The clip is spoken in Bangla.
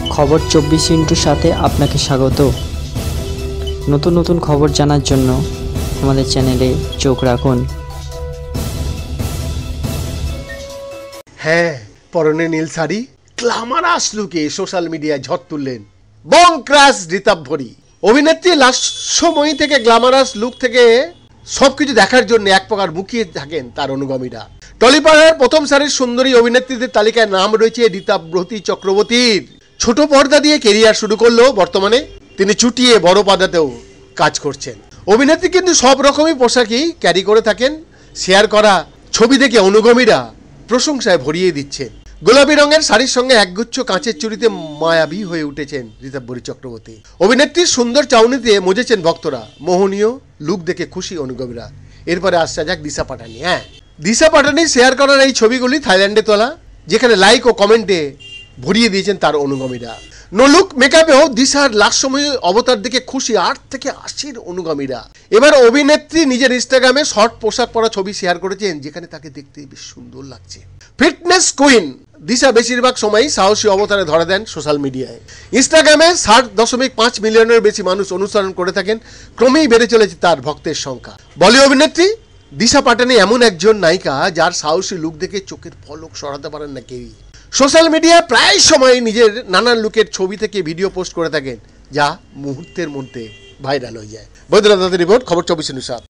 খবর 24 ইন্টুর সাথে আপনাকে স্বাগত। নতুন নতুন খবর জানার জন্য আমাদের চ্যানেলে চোখ রাখুন। হ্যাঁ, পরনে নীল শাড়ি, গ্ল্যামারাস লুকে সোশ্যাল মিডিয়ায় ঝড় তুললেন বং ক্রাশ ঋতাভরি। অভিনেত্রী লাস্ট সময় থেকে গ্ল্যামারাস লুক থেকে সবকিছু দেখার জন্য এক প্রকার মুখিয়ে থাকেন তার অনুগামীরা। টলিপাড়ার প্রথম সারির সুন্দরী অভিনেত্রীদের তালিকায় নাম রয়েছে ঋতাভরি চক্রবর্তীর। ছোট পর্দা দিয়ে কেরিয়ার শুরু করলেও বর্তমানে তিনি চুটিয়ে বড় পর্দাতেও কাজ করছেন। অভিনেত্রী কিন্তু সব রকমই পোশাকই ক্যারি করে থাকেন। শেয়ার করা ছবি দেখে অনুগামীরা প্রশংসায় ভরিয়ে দিচ্ছেন। গোলাপি রঙের শাড়ির সঙ্গে একগুচ্ছ কাঁচের চুড়িতে মায়াবী হয়ে উঠেছেন ঋতাভরি চক্রবর্তী। অভিনেত্রীর সুন্দর চাউনিতে মজেছেন ভক্তরা। মোহনীয় লুক দেখে খুশি অনুগামীরা। এরপরে আসছে যাক দিশা পাটানি। দিশা পাটানি শেয়ার করার এই ছবিগুলি থাইল্যান্ডে তোলা, যেখানে লাইক ও কমেন্টে ভরিয়ে দিয়েছেন তার অনুগামীরা। নো লুক মেকআপেও দিশার লাস্ট সময়ে অবতার দেখে খুশি 8 থেকে 80 অনুগামীরা। এবার অভিনেত্রী নিজের ইনস্টাগ্রামে শর্ট পোশাক পরা ছবি শেয়ার করেছেন, যেখানে তাকে দেখতে বেশ সুন্দর লাগছে। ফিটনেস কুইন দিশা বেশিরভাগ সময়ই সাহসী অবতারে ধরা দেন সোশ্যাল মিডিয়ায়। ইনস্টাগ্রামে 7.5 মিলিয়নের বেশি মানুষ অনুসরণ করে থাকেন। ক্রমেই বেড়ে চলেছে তার ভক্তের সংখ্যা। বলিউড অভিনেত্রী দিশা পাটানি এমন একজন নায়িকা যার সাহসী লুক দেখে চোখের পলক সরাতে পারেন না কেউই। সোশ্যাল মিডিয়ায় প্রায় সময় নিজের নানান লুকের ছবি থেকে ভিডিও পোস্ট করে থাকেন, যা মুহূর্তের মধ্যে ভাইরাল হয়ে যায়। বৈদ্যনাথ রিপোর্ট, খবর 24 ইন্টু 7।